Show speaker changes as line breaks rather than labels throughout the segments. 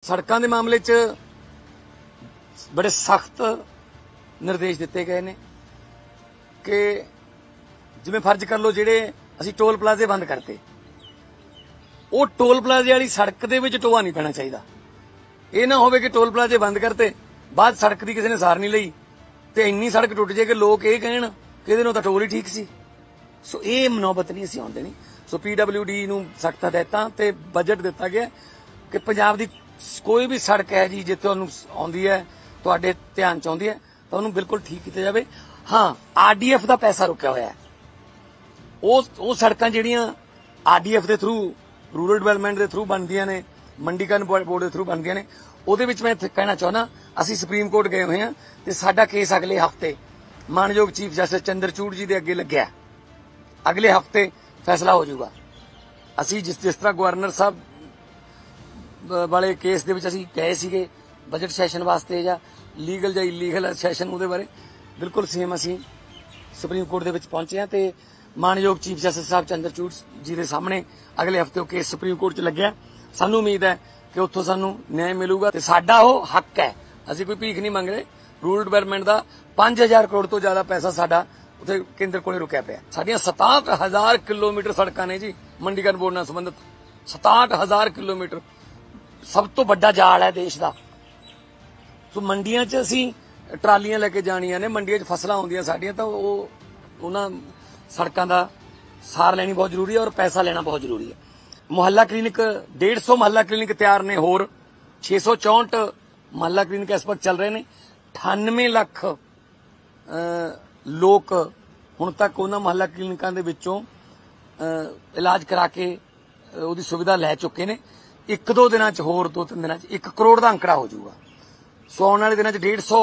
सड़कों के मामले च बड़े सख्त निर्देश दिते गए ने कि जिवें फर्ज कर लो जिहड़े असीं टोल प्लाजे बंद करते, वो टोल प्लाजे वाली सड़क दे विच टोआ नहीं पैना चाहिए। ये ना होवे कि टोल प्लाजे बंद करते बाद सड़क की किसी ने सार नहीं लई ते इन्नी सड़क टुट जाए कि लोग ये कहण कि इहदे नालों तां टोल ही ठीक सी। सो ये मनोबत नहीं असीं आउण देनी। सो PWD नूं सख्त हदायतां ते बजट दिता गया कि पंजाब दी कोई भी सड़क है जी जिथे तुहानूं आउंदी है, तुहाडे ध्यान च आउंदी है, तां उहनूं बिल्कुल ठीक कीता जावे। हाँ, RDF का पैसा रुकिया होया है। वो सड़कां जिहड़ियां RDF के थ्रू रूरल डिवेलपमेंट के थ्रू बनदियां ने, मंडीकरण बोर्ड के थ्रू बनदियां ने, ਉਹਦੇ ਵਿੱਚ मैं कहना चाहना ਅਸੀਂ सुप्रीम कोर्ट गए हुए हैं ਤੇ ਸਾਡਾ केस अगले हफ्ते मानयोग चीफ जस्टिस चंद्रचूड़ जी ਦੇ ਅੱਗੇ ਲੱਗਿਆ। अगले हफ्ते फैसला हो जाऊगा। ਅਸੀਂ जिस तरह गवर्नर साहब वाले केस ਦੇ ਵਿੱਚ ਅਸੀਂ ਗਏ ਸੀਗੇ बजट सैशन वास्ते ਜਾਂ लीगल ਜਾਂ इलीगल सैशन ਉਹਦੇ ਬਾਰੇ बिल्कुल सेम ਅਸੀਂ सुप्रीम कोर्ट ਦੇ ਵਿੱਚ पहुंचे हैं ਤੇ मानयोग चीफ जस्टिस साहब चंद्रचूड़ जी के सामने अगले हफ्ते केस सुप्रीम कोर्ट च ਲੱਗਿਆ। ਸਾਨੂੰ उम्मीद है कि उत्थों सानू न्याय मिलूगा ते साडा वो हक है। असीं कोई भीख नहीं मंग रहे। रूरल डिवेलपमेंट का 5000 करोड़ तो ज्यादा पैसा साडा उत्थे केंद्र कोले रुकिया पिया। साडियां 67,000 किलोमीटर सड़कां ने जी मंडीकरण बोर्ड नाल संबंधित। 67,000 किलोमीटर सब तो बड़ा जाल है देश का। सो मंडियां च असीं ट्रालियां लेके जानियां ने, मंडियां च फसलां आउंदियां साडियां तां उन्हां सड़कां दा सार लैनी बहुत जरूरी है और पैसा लेना बहुत जरूरी है। मुहल्ला क्लीनिक 150 मुहल्ला क्लीनिक तैयार ने, होर 664 मुहल्ला क्लीनिक इस वक्त चल रहे हैं। 98 लाख लोग हुण तक उन्हां मुहल्ला क्लीनिकां दे विचों इलाज करा के उहदी सुविधा लै चुके ने। 1-2 दिनां च होर 2-3 दिनां च 1 करोड़ का अंकड़ा हो जाऊगा। सो आने वाले दिनां च 150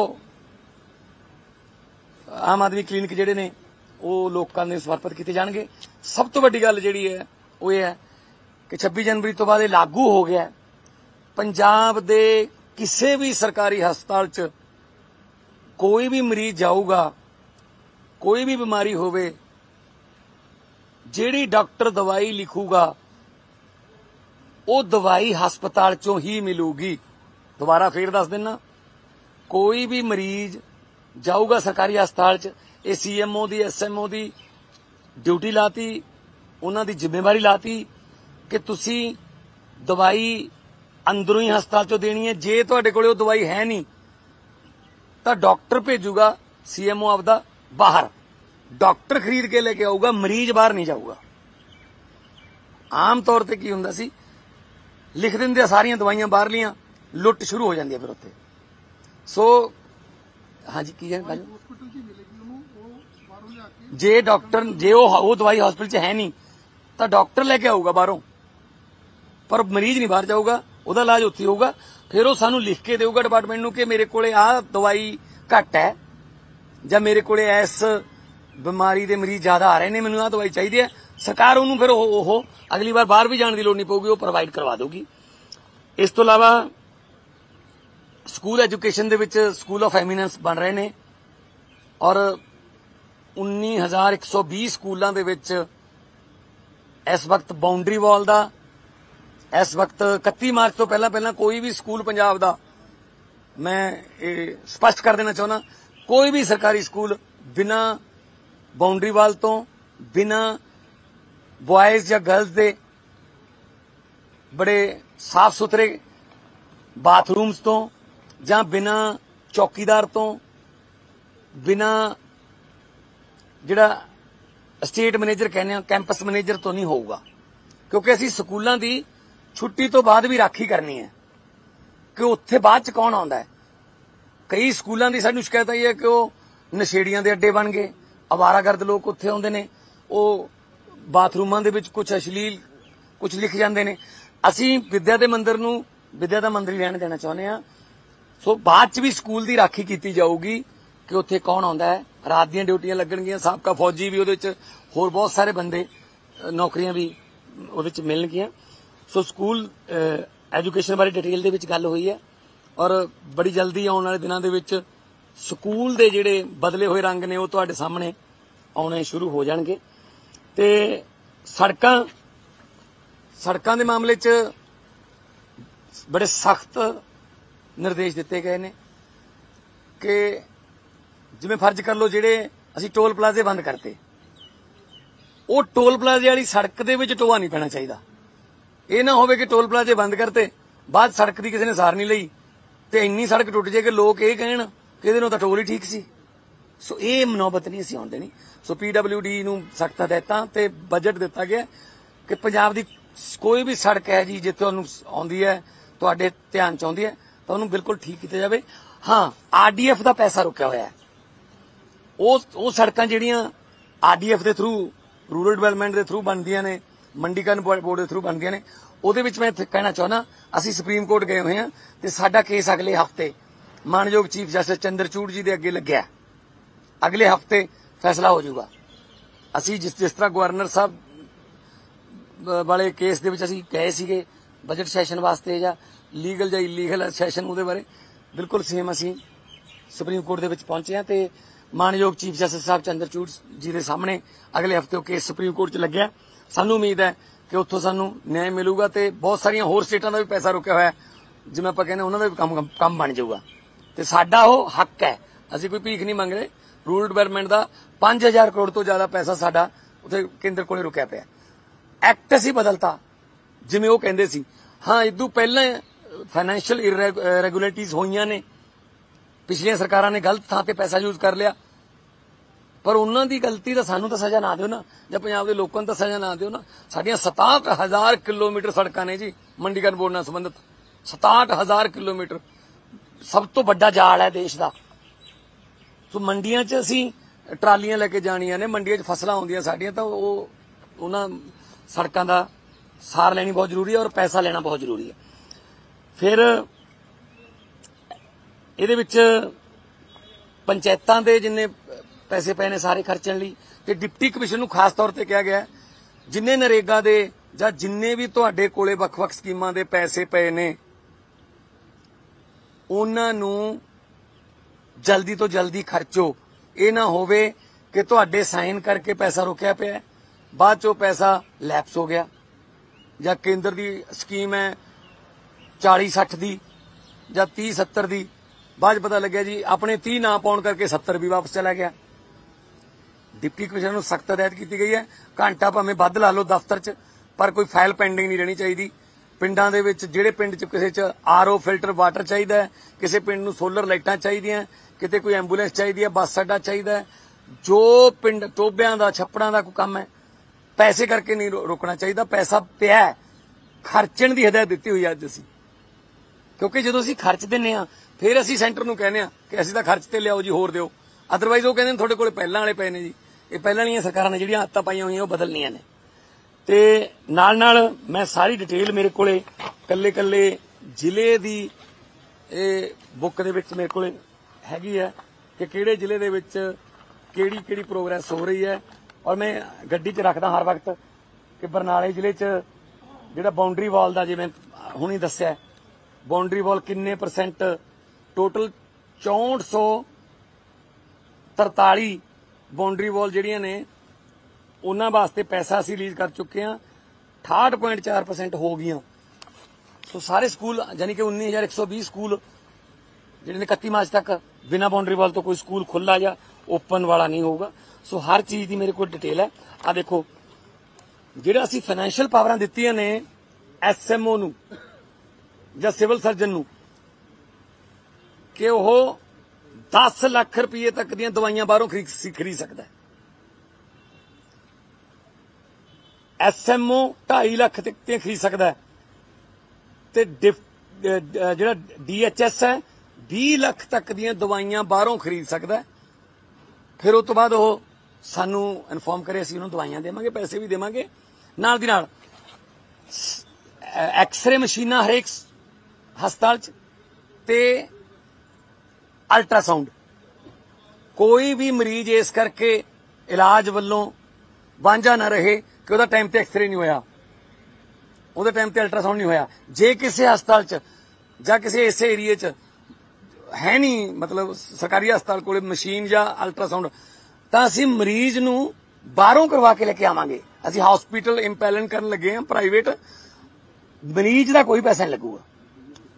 आम आदमी क्लीनिक जिहड़े ने वो लोकां दे समर्पित किए जाणगे। सब तो वड्डी गल जिहड़ी है वो ये है कि 26 जनवरी तो बाद लागू हो गया। पंजाब दे किसी भी सरकारी हस्पताल च कोई भी मरीज जाऊगा, कोई भी बीमारी होवे, जिहड़ी डॉक्टर दवाई लिखूगा वो दवाई हस्पताल चों ही मिलूगी। दोबारा फिर दस देना, कोई भी मरीज जाऊगा सरकारी हस्पताल च, ये CMO दी SMO दी ड्यूटी लाती, उन्हां दी जिम्मेवारी लाती कि तुसी दवाई अंदरों ही हस्पताल चो देनी है। जे तुहाडे कोले वो दवाई है नहीं तो डॉक्टर भेजूगा CMO आपदा बाहर, डॉक्टर खरीद के लेके आऊगा, मरीज बाहर नहीं जाऊगा। आम तौर पर की हुंदा सी, लिख दिंदे सारियां दवाइयां बाहरलियां, लुट शुरू हो जाती है फिर उत्थे। सो हाँ जी की है जे डॉक्टर जे वो दवाई हॉस्पिटल च है नहीं तो डॉक्टर लेके आऊगा बाहरों, पर मरीज नहीं बाहर जाऊगा, उहदा इलाज उत्थे होगा। फिर वो सानू लिख के देऊगा डिपार्टमेंट नूं कि मेरे कोले आ दवाई घट है जां मेरे कोले इस बीमारी दे मरीज ज्यादा आ रहे ने, मैनूं आ दवाई चाहिदी है। सरकार उहनूं फिर वो अगली बार बाहर भी जाने की लोड़ नहीं पऊगी, वो प्रोवाइड करवा दूगी। इस तो इलावा स्कूल एजुकेशन दे विच स्कूल ऑफ एमिनेंस बन रहे ने और 19,120 स्कूलों दे विच इस वक्त बाउंड्री वॉल का, इस वक्त 31 मार्च तो पहला कोई भी स्कूल पंजाब दा, मैं स्पष्ट कर देना चाहना, कोई भी सरकारी स्कूल बिना बाउंड्री वॉल तो, बिना बॉयज या गर्ल्स दे बड़े साफ सुथरे बाथरूम्स तो, ਜਾਂ बिना चौकीदार तो, बिना जिहड़ा स्टेट मैनेजर कहने कैंपस मैनेजर तो नहीं होगा। क्योंकि असीं स्कूलों की छुट्टी तो बाद भी राखी करनी है कि उत्थे बाद च कौन आउंदा है। कई स्कूलों की सानूं शिकायत आई है कि वो नशेड़ियां दे अड्डे बन गए, अवारागर्द लोग उत्थे आउंदे ने, वो बाथरूमां दे विच कुछ अश्लील कुछ लिख जांदे ने। असीं विद्या दे मंदिर नूं विद्या दा मंदिर ही रहण देना चाहुंदे हां। सो बाद च भी स्कूल की राखी की जाऊगी कि उत्थे कौन आउंदा है। रात दी ड्यूटियां लगणगियां, साबका फौजी भी उहदे विच, होर बहुत सारे बंदे नौकरियां भी उहदे विच मिलणगियां। सो स्कूल एजुकेशन बारे डिटेल दे विच गल हुई है और बड़ी जल्दी आने वाले दिनों के स्कूल के जिहड़े बदले हुए रंग ने वो तुहाडे सामने आने शुरू हो जाणगे। ते सड़कां के मामले च बड़े सख्त निर्देश दिते गए ने कि जिवें फर्ज कर लो जिहड़े असीं टोल प्लाजे बंद करते, वो टोल प्लाजे वाली सड़क दे विच टोआ नहीं पैना चाहिए। ये ना होवे कि टोल प्लाजे बंद करते बाद सड़क की किसी ने सार नहीं लई ते इन्नी सड़क टुट जाए कि लोग ये कहण कि इहदे नालों तां टोल ही ठीक सी। सो ये मनोबत नहीं असीं आउण देनी। सो PWD नूं सख्त हदायतां ते बजट दिता गया कि पंजाब दी कोई भी सड़क है जी जिथे तुहानूं आउंदी है, तुहाडे ध्यान च आउंदी है, तां उहनूं बिल्कुल ठीक कीता जावे। हाँ, RDF का पैसा रुकिया होया है। वो सड़कां जिहड़ियां RDF के थ्रू रूरल डिवेलपमेंट के थ्रू बनदियां ने, मंडीकरण बोर्ड के थ्रू बनदियां ने, ਉਹਦੇ ਵਿੱਚ मैं कहना चाहना ਅਸੀਂ सुप्रीम कोर्ट गए हुए हैं तो साडा केस अगले हफ्ते मानयोग चीफ जस्टिस चंद्रचूड़ जी के अगे लग्या। अगले हफ्ते फैसला हो जाऊगा। असी जिस तरह गवर्नर साहब वाले केस दे विच असी गए सीगे बजट सैशन वास्ते या लीगल या इलीगल सैशन, उहदे बारे बिल्कुल सेम असी सुप्रीम कोर्ट दे विच पहुंचे हैं ते मानयोग चीफ जस्टिस साहब चंद्रचूड़ जी के सामने अगले हफ्ते केस सुप्रीम कोर्ट च लग्या। सानू उम्मीद है कि उत्थों सानू न्याय मिलूगा ते बहुत सारिया होर स्टेटां दा भी पैसा रुकिया होया जिवें आपां कहने उन्हां दा भी काम बन जाऊगा ते साडा ओह हक है। असीं कोई भीख नहीं मंग रहे। रूरल डिवेलपमेंट का 5000 करोड़ तो ज्यादा पैसा साडा उत्थे केंद्र कोले रुकिया पिया। एक्ट असीं बदलता जिवें ओह कहंदे सी। हाँ, इदों पहलां फाइनैंशियल इररेगुलरिटीज़ होईयां ने, पिछलियां सरकारां ने गलत थां ते पैसा यूज कर लिया, पर उन्हां दी गलती दा सानू तां सज़ा ना दिओ ना, जां पंजाब दे लोकां नूं तां सज़ा ना दिओ ना। साडियां 67,000 किलोमीटर सड़कां ने जी मंडीकरण बोर्ड नाल संबंधित। 67,000 किलोमीटर सब तो बड़ा जाल है देश का। सो मंडियां च असीं ट्रालियां लैके जाणियां ने, मंडियां च फसलां आउंदियां साडियां, तां उन्हां सड़कां दा सार लैनी बहुत जरूरी है और पैसा लेना बहुत जरूरी है। फिर इहदे विच पंचायतां दे जिन्ने पैसे पे ने सारे खर्चण लई ते डिप्टी कमिश्नर नूं खास तौर ते कहा गया जिन्ने नरेगा दे जां जिन्ने भी तुहाडे कोले वख-वख स्कीमां दे पैसे पे ने उन्हां नूं जल्दी तो जल्दी खर्चो। ये ना होवे कि तुहाडे साइन करके पैसा रुकिया पिया, बाद चो पैसा लैप्स हो गया, जां केंद्र दी स्कीम है 40-60 दी जां 30-70 दी, बाद पता लग्या जी अपने 30 ना पाउण करके 70 भी वापस चला गया। डिप्टी कमिश्नर नूं सख्त हदायत की गई है, घंटा भावें वध ला लो दफ्तर च, पर कोई फाइल पेंडिंग नहीं रहनी चाहिए। पिंडां दे विच जिहड़े पिंड च किसे च RO फिल्टर वाटर चाहिए है, किसी पिंड नूं सोलर लाइटां चाहिए, किते कोई एंबूलेंस चाहिए है, बस अड्डा चाहिए, जो पिंड टोबियां दा छप्पड़ां दा कोई काम है पैसे करके नहीं रोकना चाहिए। पैसा पिया खर्चण की हदायत दी हुई अज असीं, क्योंकि जो असीं खर्च दिंदे आ फिर असीं सेंटर नूं कहने आ कि असीं तां खर्च ते लिआओ जी होर दिओ, अदरवाइज वो कहंदे तुहाडे कोल पहिलां वाले पए ने जी। ये पहिलां वालीआं सरकारां ने जिहड़ियां आदतां पाईआं होईआं वो बदलणीआं ने। ते नाल नाल मैं सारी डिटेल मेरे कोले कल्ले कल्ले जिले दी बुक दे विच मेरे कोले हैगी है कि किहड़े जिले दे विच किहड़ी किहड़ी प्रोग्रेस हो रही है, और मैं गड्डी च रखदा हर वक्त कि बरनाले जिले च जिहड़ा बाउंड्री वाल दा जिवें हुणी दस्सिआ बाउंड्री वाल किन्ने परसेंट टोटल 6443 बाउंड्री वाल जिहड़ियां ने उन्हां वास्ते पैसा असीं रिलीज कर चुके हैं। 68.4% हो गईयां। सो सारे स्कूल यानी कि 19,120 स्कूल जिहड़े ने 31 मार्च तक बिना बाउंड्री वाल तो कोई स्कूल खुला या ओपन वाला नहीं होगा। सो हर चीज़ की मेरे को डिटेल है। आ देखो जिहड़ा असीं फाइनैंशियल पावरां दित्तियां ने SMO नूं जां सिविल सर्जन नूं कि वह 10 लाख रुपये तक दी दवाइयां बाहरों खरीद सकता है। SMO 2.5 लाख तक खरीद सकता है ते जिहड़ा DHS है 20 लाख तक दी दवाइयां बाहरों खरीद सकता है। फिर उस तो बाद वो सानू इनफॉर्म करे, असीं उन्होंने दवाइयां देवांगे, पैसे भी देवांगे। नाल दी नाल एक्सरे मशीनां हरेक हस्पताल च ते अल्ट्रासाउंड। कोई भी मरीज इस करके इलाज वालों वांझा ना रहे कि वह टाइम ते एक्सरे नहीं होया, वह टाइम ते अल्ट्रासाउंड नहीं होया। जे किसी हस्पताल च जां किसी इस एरिए च है नहीं, मतलब सरकारी हस्पताल कोल मशीन या अल्ट्रासाउंड, तां असीं मरीज नूं बाहरों करवा के लेके आवांगे। असीं हॉस्पिटल इंपैलन करन लगे हैं प्राइवेट, मरीज का कोई पैसा नहीं लगूगा।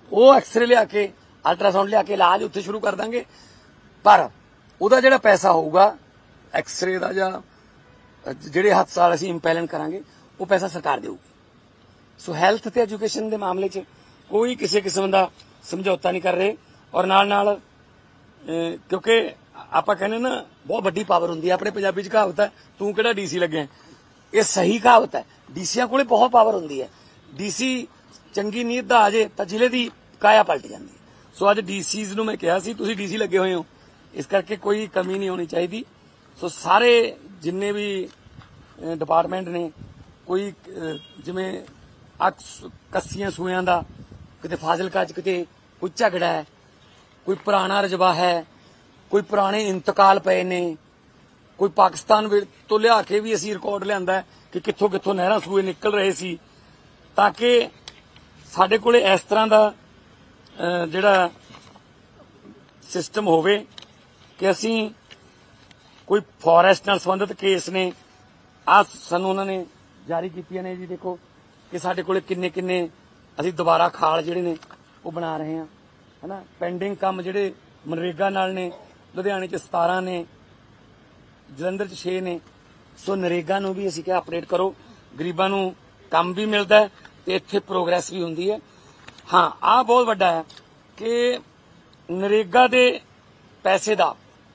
ਉਹ ਐਕਸਰੇ ਲਿਆ ਕੇ ਅਲਟਰਾਸਾਊਂਡ ਲਿਆ ਕੇ ਇਲਾਜ ਉੱਥੇ ਸ਼ੁਰੂ ਕਰ ਦਾਂਗੇ। ਪਰ ਉਹਦਾ ਜਿਹੜਾ ਪੈਸਾ ਹੋਊਗਾ ਐਕਸਰੇ ਦਾ ਜਾਂ ਜਿਹੜੇ ਹਸਪਤਾਲ ਅਸੀਂ ਇੰਪੈਲਨ ਕਰਾਂਗੇ ਉਹ ਪੈਸਾ ਸਰਕਾਰ ਦੇਊਗੀ। ਸੋ ਹੈਲਥ ਤੇ ਐਜੂਕੇਸ਼ਨ ਦੇ ਮਾਮਲੇ 'ਚ ਕੋਈ ਕਿਸੇ ਕਿਸਮ ਦਾ ਸਮਝੌਤਾ ਨਹੀਂ ਕਰ ਰਹੇ। ਔਰ ਨਾਲ ਕਿਉਂਕਿ ਆਪਾਂ ਕਹਿੰਦੇ ਨਾ ਬਹੁਤ ਵੱਡੀ ਪਾਵਰ ਹੁੰਦੀ ਹੈ, ਆਪਣੇ ਪੰਜਾਬੀ 'ਚ ਕਹਾਵਤ ਹੈ ਤੂੰ ਕਿਹੜਾ ਡੀਸੀ ਲੱਗਿਆ, ਇਹ ਸਹੀ ਕਹਾਵਤ ਹੈ। ਡੀਸੀਆਂ ਕੋਲੇ ਬਹੁਤ ਪਾਵਰ ਹੁੰਦੀ ਹੈ। ਡੀਸੀ ਚੰਗੀ ਨੀਅਤ ਦਾ ਆ ਜੇ ਤਾਂ ਜ਼ਿਲ੍ਹੇ ਦੀ ਕਾਇਆ ਪਲਟ ਜਾਂਦੀ ਹੈ। ਸੋ ਅੱਜ ਡੀਸੀਜ਼ ਨੂੰ ਮੈਂ ਕਿਹਾ ਸੀ ਤੁਸੀਂ ਡੀਸੀ ਲੱਗੇ ਹੋਏ ਹੋ, ਇਸ ਕਰਕੇ ਕੋਈ ਕਮੀ ਨਹੀਂ ਹੋਣੀ ਚਾਹੀਦੀ। ਸੋ ਸਾਰੇ ਜਿੰਨੇ ਵੀ ਡਿਪਾਰਟਮੈਂਟ ਨੇ ਕੋਈ ਜਿਵੇਂ ਕੱਸੀਆਂ ਸੂਇਆਂ ਦਾ ਕਿਤੇ ਫਾਜ਼ਿਲਕਾ 'ਚ ਕਿਤੇ ਕੋਈ ਝਗੜਾ ਹੈ, ਕੋਈ ਪੁਰਾਣਾ ਰਜਵਾ ਹੈ, ਕੋਈ ਪੁਰਾਣੇ ਇੰਤਕਾਲ ਪਏ ਨੇ, ਕੋਈ ਪਾਕਿਸਤਾਨ ਤੋਂ ਲਿਆ ਕੇ ਵੀ ਅਸੀਂ ਰਿਕਾਰਡ ਲਿਆਂਦਾ ਕਿ ਕਿੱਥੋਂ ਕਿੱਥੋਂ ਨਹਿਰਾਂ ਸੂਏ ਨਿਕਲ ਰਹੇ ਸੀ, ਤਾਂ ਕਿ ਸਾਡੇ ਕੋਲੇ ਇਸ ਤਰ੍ਹਾਂ ਦਾ ਜਿਹੜਾ ਸਿਸਟਮ ਹੋਵੇ ਕਿ ਅਸੀਂ ਕੋਈ ਫੋਰੈਸਟ ਨਾਲ ਸੰਬੰਧਿਤ ਕੇਸ ਨੇ ਆ ਸਾਨੂੰ ਉਹਨਾਂ ਨੇ ਜਾਰੀ ਕੀਤੀਆਂ ਨੇ ਜੀ। ਦੇਖੋ ਕਿ ਸਾਡੇ ਕੋਲੇ ਕਿੰਨੇ ਕਿੰਨੇ ਅਸੀਂ ਦੁਬਾਰਾ ਖਾਲ ਜਿਹੜੇ ਨੇ ਉਹ ਬਣਾ ਰਹੇ ਹਾਂ, ਹਨਾ। ਪੈਂਡਿੰਗ ਕੰਮ ਜਿਹੜੇ ਮਨਰੇਗਾ ਨਾਲ ਨੇ, ਲੁਧਿਆਣੇ 'ਚ 17 ਨੇ, ਜਲੰਧਰ 'ਚ 6 ਨੇ। ਸੋ ਨਰੇਗਾ ਨੂੰ ਵੀ ਅਸੀਂ ਕਿਹਾ ਅਪਡੇਟ ਕਰੋ, ਗਰੀਬਾਂ ਨੂੰ ਕੰਮ ਵੀ ਮਿਲਦਾ ਹੈ ਤੇ ਇੱਥੇ ਪ੍ਰੋਗਰੈਸ ਵੀ ਹੁੰਦੀ ਹੈ। ਹਾਂ, ਆਹ ਬਹੁਤ ਵੱਡਾ ਹੈ ਕਿ ਨਰੇਗਾ ਦੇ ਪੈਸੇ ਦਾ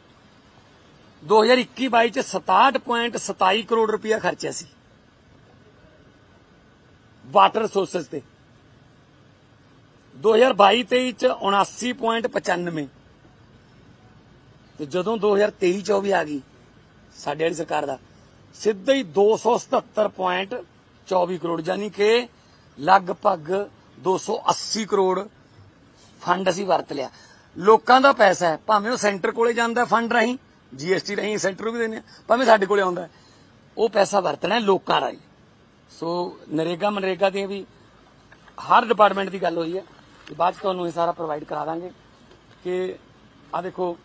2021-22 ਚ 67.27 ਕਰੋੜ ਰੁਪਇਆ ਖਰਚਿਆ ਸੀ ਵਾਟਰ ਰਿਸੋਰਸਿਸ ਤੇ। 2022-23 ਚ 79.95 ਤੇ ਜਦੋਂ 2023-24 ਆ ਗਈ ਸਾਡੇ ਵਾਲੀ ਸਰਕਾਰ ਦਾ ਸਿੱਧਾ ਹੀ 277.24 ਕਰੋੜ, ਯਾਨੀ ਕਿ ਲਗਭਗ 280 ਕਰੋੜ ਫੰਡ ਅਸੀਂ ਵਰਤ ਲਿਆ। ਲੋਕਾਂ ਦਾ ਪੈਸਾ ਹੈ, ਭਾਵੇਂ ਉਹ ਸੈਂਟਰ ਕੋਲੇ ਜਾਂਦਾ ਫੰਡ ਰਾਹੀਂ, GST ਰਾਹੀਂ ਸੈਂਟਰ ਨੂੰ ਵੀ ਦਿੰਦੇ ਆ, ਭਾਵੇਂ ਸਾਡੇ ਕੋਲੇ ਆਉਂਦਾ, ਉਹ ਪੈਸਾ ਵਰਤਣਾ ਲੋਕਾਂ ਰਾਹੀਂ। ਸੋ ਨਰੇਗਾ ਮਨਰੇਗਾ ਦੀਆਂ ਵੀ ਹਰ ਡਿਪਾਰਟਮੈਂਟ ਦੀ ਗੱਲ ਹੋਈ ਹੈ ਕਿ ਬਾਅਦ 'ਚ ਤੁਹਾਨੂੰ ਇਹ ਸਾਰਾ ਪ੍ਰੋਵਾਈਡ ਕਰਾ ਦਾਂਗੇ। ਕਿ ਆ ਦੇਖੋ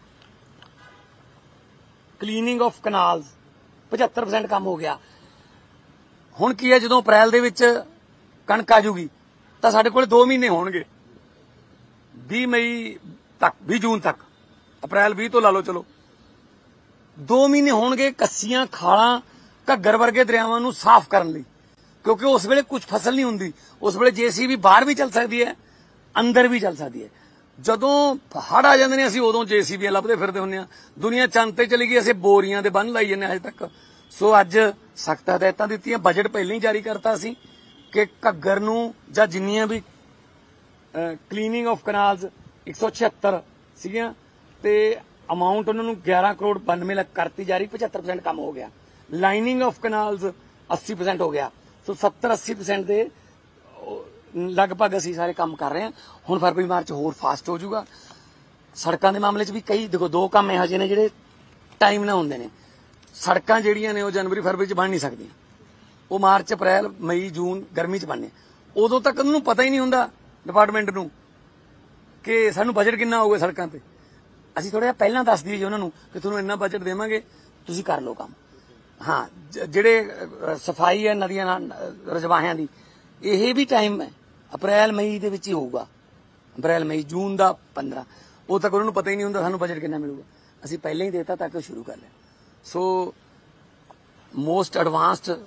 ਕਲੀਨਿੰਗ ਆਫ ਕਨਾਲਸ 75% ਕੰਮ ਹੋ ਗਿਆ। ਹੁਣ ਕੀ ਹੈ, ਜਦੋਂ ਅਪ੍ਰੈਲ ਦੇ ਵਿੱਚ ਕਣਕ ਆ ਜੂਗੀ ਤਾਂ ਸਾਡੇ ਕੋਲ 2 ਮਹੀਨੇ ਹੋਣਗੇ, 20 ਮਈ ਤੱਕ, 20 ਜੂਨ ਤੱਕ, ਅਪ੍ਰੈਲ 20 ਤੋਂ ਲਾ ਲਓ, ਚਲੋ 2 ਮਹੀਨੇ ਹੋਣਗੇ ਕੱਸੀਆਂ, ਖਾਲਾਂ, ਘੱਗਰ ਵਰਗੇ ਦਰਿਆਵਾਂ ਨੂੰ ਸਾਫ਼ ਕਰਨ ਲਈ। ਕਿਉਂਕਿ ਉਸ ਵੇਲੇ ਕੁਝ ਫਸਲ ਨਹੀਂ ਹੁੰਦੀ, ਉਸ ਵੇਲੇ JCB ਬਾਹਰ ਵੀ ਚੱਲ ਸਕਦੀ ਹੈ, ਅੰਦਰ ਵੀ ਚੱਲ ਸਕਦੀ ਹੈ। ਜਦੋਂ ਹੜ੍ਹ ਆ ਜਾਂਦੇ ਨੇ ਅਸੀਂ ਉਦੋਂ JCB ਲੱਭਦੇ ਫਿਰਦੇ ਹੁੰਦੇ ਹਾਂ। ਦੁਨੀਆ ਚੰਦ ਤੇ ਚਲੀ ਗਈ, ਅਸੀਂ ਬੋਰੀਆਂ ਦੇ ਬੰਨ ਲਾਈ ਜਾਂਦੇ ਅਜੇ ਤੱਕ। ਸੋ ਅੱਜ ਸਖਤ ਹਦਾਇਤਾਂ ਦਿੱਤੀਆਂ, ਬਜਟ ਪਹਿਲਾਂ ਹੀ ਜਾਰੀ ਕਰਤਾ ਸੀ ਕਿ ਘੱਗਰ ਨੂੰ ਜਾਂ ਜਿੰਨੀਆਂ ਵੀ ਕਲੀਨਿੰਗ ਆਫ ਕਨਾਲਸ 176 ਸੀਗੀਆਂ ਤੇ ਅਮਾਉਂਟ ਉਹਨਾਂ ਨੂੰ 11 ਕਰੋੜ 92 ਲੱਖ ਕਰਤੀ ਜਾਰੀ, 75% ਕੰਮ ਹੋ ਗਿਆ। ਲਾਈਨਿੰਗ ਆਫ ਕਨਾਲਸ 80% ਹੋ ਗਿਆ। ਸੋ 70-80% ਦੇ ਲਗਭਗ ਅਸੀਂ ਸਾਰੇ ਕੰਮ ਕਰ ਰਹੇ ਹਾਂ। ਹੁਣ ਫਰਵਰੀ ਮਾਰਚ ਹੋਰ ਫਾਸਟ ਹੋ ਜਾਊਗਾ। ਸੜਕਾਂ ਦੇ ਮਾਮਲੇ 'ਚ ਵੀ ਕਈ ਦੇਖੋ 2 ਕੰਮ ਇਹੋ ਜਿਹੇ ਨੇ ਜਿਹੜੇ ਟਾਈਮ ਨਾਲ ਹੁੰਦੇ ਨੇ। ਸੜਕਾਂ ਜਿਹੜੀਆਂ ਨੇ ਉਹ ਜਨਵਰੀ ਫਰਵਰੀ 'ਚ ਬਣ ਨਹੀਂ ਸਕਦੀਆਂ, ਉਹ ਮਾਰਚ ਅਪ੍ਰੈਲ ਮਈ ਜੂਨ ਗਰਮੀ 'ਚ ਬਣਨੇ। ਉਦੋਂ ਤੱਕ ਉਹਨੂੰ ਪਤਾ ਹੀ ਨਹੀਂ ਹੁੰਦਾ ਡਿਪਾਰਟਮੈਂਟ ਨੂੰ ਕਿ ਸਾਨੂੰ ਬਜਟ ਕਿੰਨਾ ਹੋਊਗਾ ਸੜਕਾਂ ਤੇ। ਅਸੀਂ ਥੋੜਾ ਜਿਹਾ ਪਹਿਲਾਂ ਦੱਸ ਦਈਏ ਜੀ ਉਹਨਾਂ ਨੂੰ ਕਿ ਤੁਹਾਨੂੰ ਇੰਨਾ ਬਜਟ ਦੇਵਾਂਗੇ, ਤੁਸੀਂ ਕਰ ਲਓ ਕੰਮ। ਹਾਂ, ਜਿਹੜੇ ਸਫਾਈ ਹੈ ਨਦੀਆਂ ਰਜਵਾਹਿਆਂ ਦੀ, ਇਹ ਵੀ ਟਾਈਮ ਹੈ, ਅਪ੍ਰੈਲ ਮਈ ਦੇ ਵਿੱਚ ਹੀ ਹੋਊਗਾ। ਅਪ੍ਰੈਲ ਮਈ ਜੂਨ ਦਾ 15, ਉਦੋਂ ਤੱਕ ਉਹਨਾਂ ਨੂੰ ਪਤਾ ਹੀ ਨਹੀਂ ਹੁੰਦਾ ਸਾਨੂੰ ਬਜਟ ਕਿੰਨਾ ਮਿਲੂਗਾ। ਅਸੀਂ ਪਹਿਲਾਂ ਹੀ ਦੇਤਾ ਤਾਂ ਕਿ ਸ਼ੁਰੂ ਕਰ ਲਿਆ। ਸੋ ਮੋਸਟ ਐਡਵਾਂਸਡ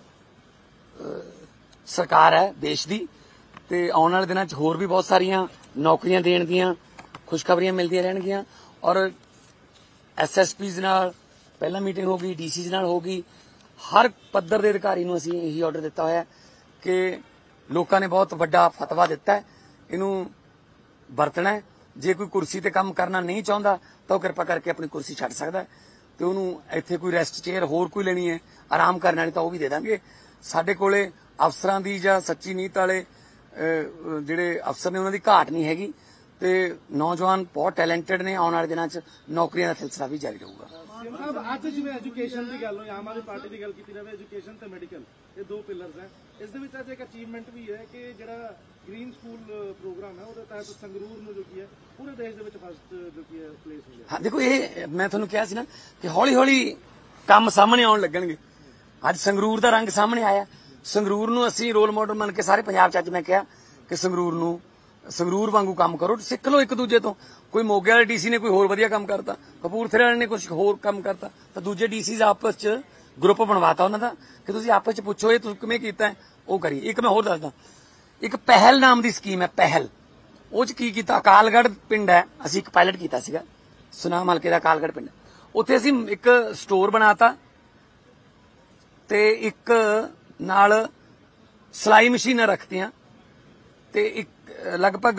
ਸਰਕਾਰ ਹੈ ਦੇਸ਼ ਦੀ, ਤੇ ਆਉਣ ਵਾਲੇ ਦਿਨਾਂ 'ਚ ਹੋਰ ਵੀ ਬਹੁਤ ਸਾਰੀਆਂ ਨੌਕਰੀਆਂ ਦੇਣ ਦੀਆਂ ਖੁਸ਼ਖਬਰੀਆਂ ਮਿਲਦੀਆਂ ਰਹਿਣਗੀਆਂ। ਔਰ SSPs ਨਾਲ ਪਹਿਲਾਂ ਮੀਟਿੰਗ ਹੋ ਗਈ, DCs ਨਾਲ ਹੋ ਗਈ। ਹਰ ਪੱਧਰ ਦੇ ਅਧਿਕਾਰੀ ਨੂੰ ਅਸੀਂ ਇਹੀ ਆਰਡਰ ਦਿੱਤਾ ਹੋਇਆ ਕਿ ਲੋਕਾਂ ਨੇ ਬਹੁਤ ਵੱਡਾ ਫਤਵਾ ਦਿੱਤਾ ਹੈ, ਇਹਨੂੰ ਵਰਤਣਾ ਹੈ। ਜੇ ਕੋਈ ਕੁਰਸੀ ਤੇ ਕੰਮ ਕਰਨਾ ਨਹੀਂ ਚਾਹੁੰਦਾ ਤਾਂ ਉਹ ਕਿਰਪਾ ਕਰਕੇ ਆਪਣੀ ਕੁਰਸੀ ਛੱਡ ਸਕਦਾ ਹੈ, ਤੇ ਉਹਨੂੰ ਇੱਥੇ ਕੋਈ ਰੈਸਟ ਚੇਅਰ ਹੋਰ ਕੋਈ ਲੈਣੀ ਹੈ ਆਰਾਮ ਕਰਨ ਵਾਲੀ ਤਾਂ ਉਹ ਵੀ ਦੇ ਦਾਂਗੇ। ਸਾਡੇ ਕੋਲੇ ਅਫਸਰਾਂ ਦੀ ਜਾਂ ਸੱਚੀ ਨੀਤ ਵਾਲੇ ਜਿਹੜੇ ਅਫਸਰ ਨੇ ਉਹਨਾਂ ਦੀ ਘਾਟ ਨਹੀਂ ਹੈਗੀ, ਤੇ ਨੌਜਵਾਨ ਬਹੁਤ ਟੈਲੈਂਟਡ ਨੇ। ਆਉਣ ਵਾਲੇ ਦਿਨਾਂ 'ਚ ਨੌਕਰੀਆਂ ਦਾ ਸਿਲਸਿਲਾ ਵੀ ਜਾਰੀ ਰਹੂਗਾ।
ਅੱਜ ਜਿਵੇਂ ਐਜੂਕੇਸ਼ਨ ਦੀ ਗੱਲ ਹੋਈ, ਆਮ ਆਦਮੀ ਪਾਰਟੀ ਦੀ ਗੱਲ ਕੀਤੀ ਜਾਵੇ, ਐਜੂਕੇਸ਼ਨ ਤੇ ਮੈਡੀਕਲ ਇਹ 2 ਪਿਲਰਸ ਹੈ। ਇਸ ਦੇ ਵਿੱਚ ਅੱਜ ਇੱਕ ਅਚੀਵਮੈਂਟ ਵੀ ਹੈ ਕਿ ਜਿਹੜਾ ਗ੍ਰੀਨ ਸਕੂਲ ਪ੍ਰੋਗਰਾਮ ਹੈ ਉਹਦੇ ਤਹਿਤ ਸੰਗਰੂਰ ਨੂੰ ਜੋ ਕੀ ਹੈ ਪੂਰੇ ਦੇਸ਼ ਦੇ ਵਿੱਚ ਫਸਟ ਜੋ ਕੀ ਹੈ ਪਲੇਸ ਹੋਈ ਹੈ।
ਹਾਂ, ਦੇਖੋ ਇਹ ਮੈਂ ਤੁਹਾਨੂੰ ਕਿਹਾ ਸੀ ਨਾ ਕਿ ਹੌਲੀ ਹੌਲੀ ਕੰਮ ਸਾਹਮਣੇ ਆਉਣ ਲੱਗਣਗੇ। ਅੱਜ ਸੰਗਰੂਰ ਦਾ ਰੰਗ ਸਾਹਮਣੇ ਆਇਆ। ਸੰਗਰੂਰ ਨੂੰ ਅਸੀਂ ਰੋਲ ਮਾਡਲ ਮੰਨ ਕੇ ਸਾਰੇ ਪੰਜਾਬ 'ਚ ਅੱਜ ਮੈਂ ਕਿਹਾ ਕਿ ਸੰਗਰੂਰ ਨੂੰ ਸੰਗਰੂਰ ਵਾਂਗੂ ਕੰਮ ਕਰੋ, ਸਿੱਖ ਲਓ ਇੱਕ ਦੂਜੇ ਤੋਂ। ਕੋਈ ਮੋਗੇ ਵਾਲੇ ਡੀਸੀ ਨੇ ਕੋਈ ਹੋਰ ਵਧੀਆ ਕੰਮ ਕਰਤਾ, ਕਪੂਰਥਲੇ ਵਾਲੇ ਨੇ ਕੁਝ ਹੋਰ ਕੰਮ ਕਰਤਾ, ਤਾਂ ਦੂਜੇ ਡੀਸੀਜ਼ ਆਪਸ ਚ ਗਰੁੱਪ ਬਣਵਾਤਾ ਉਹਨਾਂ ਦਾ ਕਿ ਤੁਸੀਂ ਆਪਸ ਚ ਪੁੱਛੋ ਇਹ ਤੁਸੀਂ ਕਿਵੇਂ ਕੀਤਾ ਹੈ, ਉਹ ਕਰੀ। ਇੱਕ ਮੈਂ ਹੋਰ ਦੱਸਦਾ, ਇੱਕ ਪਹਿਲ ਨਾਮ ਦੀ ਸਕੀਮ ਹੈ, ਪਹਿਲ। ਉਹ ਚ ਕੀ ਕੀਤਾ, ਅਕਾਲਗੜ੍ਹ ਪਿੰਡ ਹੈ, ਅਸੀਂ ਇੱਕ ਪਾਇਲਟ ਕੀਤਾ ਸੀਗਾ, ਸੁਨਾਮ ਹਲਕੇ ਦਾ ਅਕਾਲਗੜ੍ਹ ਪਿੰਡ। ਉੱਥੇ ਅਸੀਂ ਇੱਕ ਸਟੋਰ ਬਣਾਤਾ ਤੇ ਇੱਕ ਨਾਲ ਸਿਲਾਈ ਮਸ਼ੀਨਾਂ ਰੱਖਤੀਆਂ ਤੇ ਇੱਕ ਲਗਭਗ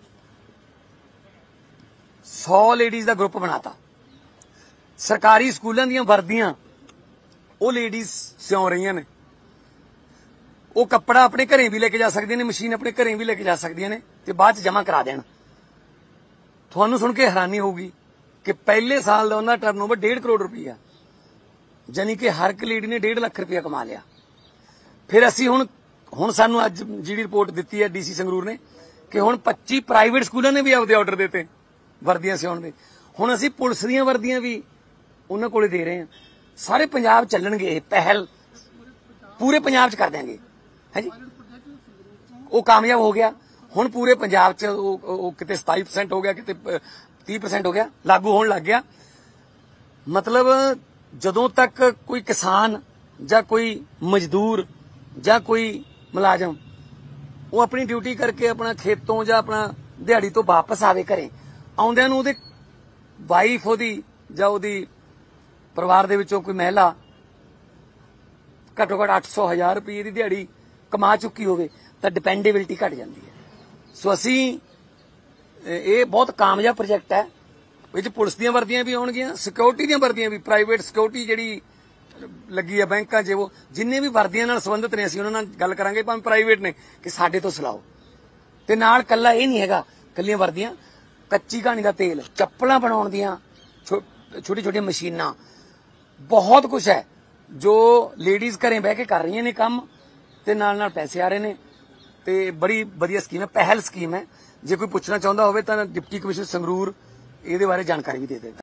100 ਲੇਡੀਜ਼ ਦਾ ਗਰੁੱਪ ਬਣਾਤਾ। ਸਰਕਾਰੀ ਸਕੂਲਾਂ ਦੀਆਂ ਵਰਦੀਆਂ ਉਹ ਲੇਡੀਜ਼ ਸਿਉਂ ਰਹੀਆਂ ਨੇ। ਉਹ ਕੱਪੜਾ ਆਪਣੇ ਘਰੇ ਵੀ ਲੈ ਕੇ ਜਾ ਸਕਦੀਆਂ ਨੇ, ਮਸ਼ੀਨ ਆਪਣੇ ਘਰੇ ਵੀ ਲੈ ਕੇ ਜਾ ਸਕਦੀਆਂ ਨੇ ਤੇ ਬਾਅਦ ਚ ਜਮ੍ਹਾਂ ਕਰਾ ਦੇਣ। ਤੁਹਾਨੂੰ ਸੁਣ ਕੇ ਹੈਰਾਨੀ ਹੋਊਗੀ ਕਿ ਪਹਿਲੇ ਸਾਲ ਦਾ ਉਹਨਾਂ ਦਾ ਟਰਨਓਵਰ 1.5 ਕਰੋੜ ਰੁਪਈਆ, ਯਾਨੀ ਕਿ ਹਰ ਇੱਕ ਲੇਡੀ ਨੇ 1.5 ਲੱਖ ਰੁਪਈਆ ਕਮਾ ਲਿਆ। ਫਿਰ ਅਸੀਂ ਹੁਣ ਸਾਨੂੰ ਅੱਜ ਜਿਹੜੀ ਰਿਪੋਰਟ ਦਿੱਤੀ ਹੈ ਡੀਸੀ ਸੰਗਰੂਰ ਨੇ ਕਿ ਹੁਣ 25 ਪ੍ਰਾਈਵੇਟ ਸਕੂਲਾਂ ਨੇ ਵੀ ਆਪਦੇ ਆਰਡਰ ਦਿੱਤੇ ਵਰਦੀਆਂ ਸਿਉਣ ਦੇ। ਹੁਣ ਅਸੀਂ ਪੁਲਿਸ ਦੀਆਂ ਵਰਦੀਆਂ ਵੀ ਉਹਨਾਂ ਕੋਲੇ ਦੇ ਰਹੇ ਹਾਂ। ਸਾਰੇ ਪੰਜਾਬ ਚੱਲਣਗੇ ਇਹ ਪਹਿਲ, ਪੂਰੇ ਪੰਜਾਬ ਚ ਕਰ ਦਿਆਂਗੇ। ਹੈ ਜੀ, ਉਹ ਕਾਮਯਾਬ ਹੋ ਗਿਆ। ਹੁਣ ਪੂਰੇ ਪੰਜਾਬ ਚ ਉਹ ਕਿਤੇ 27% ਹੋ ਗਿਆ, ਕਿਤੇ 30% ਹੋ ਗਿਆ, ਲਾਗੂ ਹੋਣ ਲੱਗ ਗਿਆ। ਮਤਲਬ ਜਦੋਂ ਤੱਕ ਕੋਈ ਕਿਸਾਨ ਜਾਂ ਕੋਈ ਮਜ਼ਦੂਰ ਜਾਂ ਕੋਈ ਮੁਲਾਜ਼ਮ ਉਹ ਆਪਣੀ ਡਿਊਟੀ ਕਰਕੇ ਆਪਣਾ ਖੇਤੋਂ ਜਾਂ ਆਪਣਾ ਦਿਹਾੜੀ ਤੋਂ ਵਾਪਸ ਆਵੇ ਘਰੇ, ਆਉਂਦਿਆਂ ਨੂੰ ਉਹਦੇ ਵਾਈਫ ਉਹਦੀ ਜਾਂ ਉਹਦੀ ਪਰਿਵਾਰ ਦੇ ਵਿੱਚੋਂ ਕੋਈ ਮਹਿਲਾ ਘੱਟੋ ਘੱਟ 800,000 ਰੁਪਏ ਦੀ ਦਿਹਾੜੀ ਕਮਾ ਚੁੱਕੀ ਹੋਵੇ ਤਾਂ ਡਿਪੈਂਡੇਬਿਲਿਟੀ ਘਟ ਜਾਂਦੀ ਹੈ। ਸੋ ਅਸੀਂ ਇਹ ਬਹੁਤ ਕਾਮਯਾਬ ਪ੍ਰੋਜੈਕਟ ਹੈ। ਵਿੱਚ ਪੁਲਿਸ ਦੀਆਂ ਵਰਦੀਆਂ ਵੀ ਆਉਣਗੀਆਂ, ਸਿਕਿਉਰਿਟੀ ਦੀਆਂ ਵਰਦੀਆਂ ਵੀ, ਪ੍ਰਾਈਵੇਟ ਸਿਕਿਉਰਿਟੀ ਜਿਹੜੀ ਲੱਗੀ ਹੈ ਬੈਂਕਾਂ 'ਚ, ਉਹ ਜਿੰਨੇ ਵੀ ਵਰਦੀਆਂ ਨਾਲ ਸੰਬੰਧਿਤ ਨੇ ਅਸੀਂ ਉਹਨਾਂ ਨਾਲ ਗੱਲ ਕਰਾਂਗੇ, ਭਾਵੇਂ ਪ੍ਰਾਈਵੇਟ ਨੇ, ਕਿ ਸਾਡੇ ਤੋਂ ਸਿਲਾਓ। ਤੇ ਨਾਲ ਕੱਲਾ ਇਹ ਨਹੀਂ ਹੈਗਾ ਕੱਲੀਆਂ ਵਰਦੀਆਂ, ਕੱਚੀ ਘਾਣੀ ਦਾ ਤੇਲ, ਚੱਪਲਾਂ ਬਣਾਉਣ ਦੀਆਂ ਛੋਟੀ ਛੋਟੀਆਂ ਮਸ਼ੀਨਾਂ, ਬਹੁਤ ਕੁਝ ਹੈ ਜੋ ਲੇਡੀਜ਼ ਘਰੇ ਬਹਿ ਕੇ ਕਰ ਰਹੀਆਂ ਨੇ ਕੰਮ ਤੇ ਨਾਲ ਨਾਲ ਪੈਸੇ ਆ ਰਹੇ ਨੇ। ਤੇ ਬੜੀ ਵਧੀਆ ਸਕੀਮ ਹੈ, ਪਹਿਲ ਸਕੀਮ ਹੈ। ਜੇ ਕੋਈ ਪੁੱਛਣਾ ਚਾਹੁੰਦਾ ਹੋਵੇ ਤਾਂ ਡਿਪਟੀ ਕਮਿਸ਼ਨਰ ਸੰਗਰੂਰ ਇਹਦੇ ਬਾਰੇ ਜਾਣਕਾਰੀ ਵੀ ਦੇ ਦੇਗਾ।